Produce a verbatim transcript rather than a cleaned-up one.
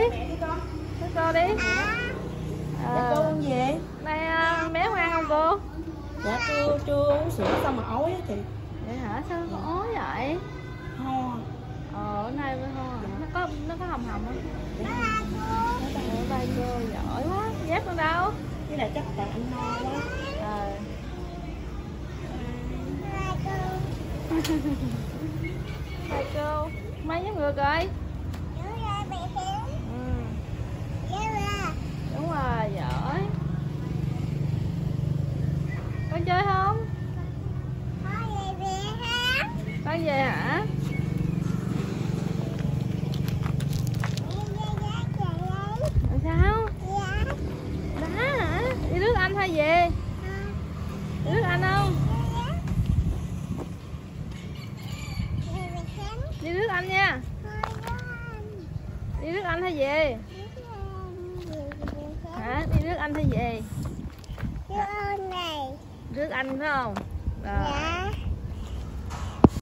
Với cô đi. Dạ cô con gì? Đây bé ngoan không cô? Dạ cô chưa uống sữa xong mà ói á chị. Vậy hả? Sao nó có ói vậy? Ho. Ờ, ở đây với ho. Nó có nó có hồng hồng không? Ở đây cô giỏi quá. Dép ở đâu? Cái này chắc tại anh no quá. Ờ. Đây cô. Mấy giống ngược rồi. Ừ. Đúng rồi, giỏi. Con chơi không? Con về hả? Làm sao? Đá hả? Đi nước Anh hay về? Đi nước Anh không? Đi nước Anh nha. Đi nước Anh hay về? Hả? Đi nước Anh hay về? Nước Anh phải không? Rồi.